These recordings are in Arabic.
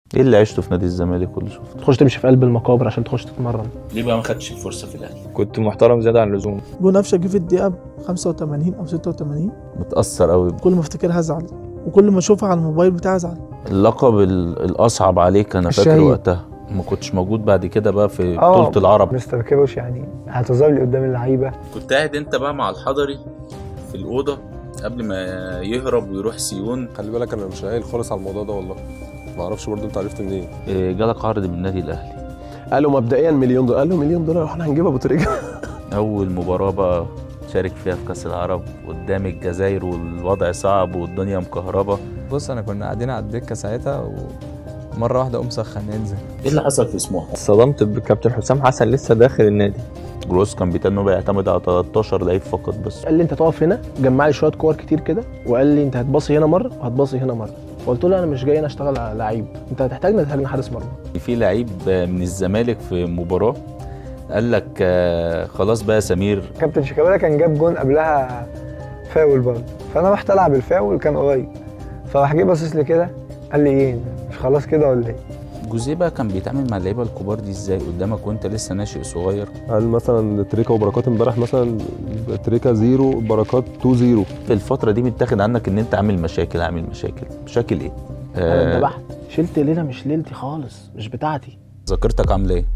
ايه اللي عشته في نادي الزمالك واللي شفته؟ تخش تمشي في قلب المقابر عشان تخش تتمرن. ليه بقى ما خدتش الفرصه في الاهلي؟ كنت محترم زياده عن اللزوم. جون قفشه جه في الدقيقه 85 او 86. متاثر قوي. كل ما افتكرها ازعل، وكل ما اشوفها على الموبايل بتاعي ازعل. اللقب الاصعب عليك انا فاكر وقتها ما كنتش موجود بعد كده بقى في بطوله العرب. مستر كيروش يعني اعتذر لي قدام اللعيبه. كنت قاعد انت بقى مع الحضري في الاوضه قبل ما يهرب ويروح سيون. خلي بالك انا مش قايل خالص على الموضوع ده والله، ما اعرفش برضه انت عرفت منين. جالك عرض من النادي الاهلي. قالوا مبدئيا مليون دولار، قال له مليون دولار احنا هنجيبها ابو تريكه. اول مباراه بقى شارك فيها في كاس العرب قدام الجزائر والوضع صعب والدنيا مكهربه. بص انا كنا قاعدين على الدكه ساعتها ومره واحده قوم سخن ننزل. ايه اللي حصل في سموحه؟ اتصدمت بكابتن حسام حسن لسه داخل النادي. جروس كان بيتنه بيعتمد على 13 لعيب فقط بس. قال لي انت تقف هنا، جمع لي شويه كور كتير كده، وقال لي انت هتباصي هنا مره وهتباصي هنا مره. قلت له انا مش جاي هنا اشتغل على لعيب، انت هتحتاجني حارس مرمى. في لعيب من الزمالك في مباراه قال لك خلاص بقى سمير. كابتن شيكابالا كان جاب جون قبلها فاول برضه، فانا رحت العب الفاول كان قريب، فراح جه باصص لي كده قال لي ايه مش خلاص كده ولا ايه؟ جوزيه بقى كان بيتعامل مع اللعيبه الكبار دي ازاي قدامك وانت لسه ناشئ صغير؟ قال مثلا تريكا وبركات امبارح مثلا تريكا 0 بركات 2-0. في الفتره دي متاخد عنك ان انت عامل مشاكل. مشاكل ايه؟ انا اتذبحت، شلت ليله مش ليلتي خالص، مش بتاعتي. ذاكرتك عامله ايه؟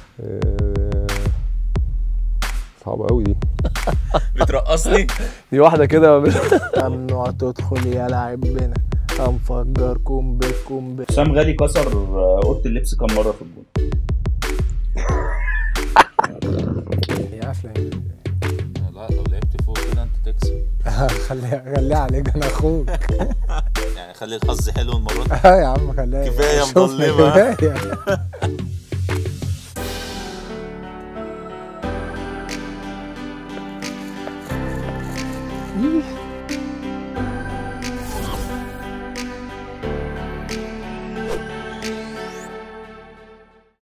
صعبه قوي دي. بترقصني؟ دي واحده كده. ممنوع تدخل يا لاعب بنا، هنفجركم بكم حسام غالي كسر اوضه اللبس كام مره في الجون؟ يا قفله. لا لو لعبت فوق كده انت تكسب. خليها عليك، انا اخوك. يعني خلي الحظ حلو المره دي. يا عم خليها كفايه مظلمه. كفايه.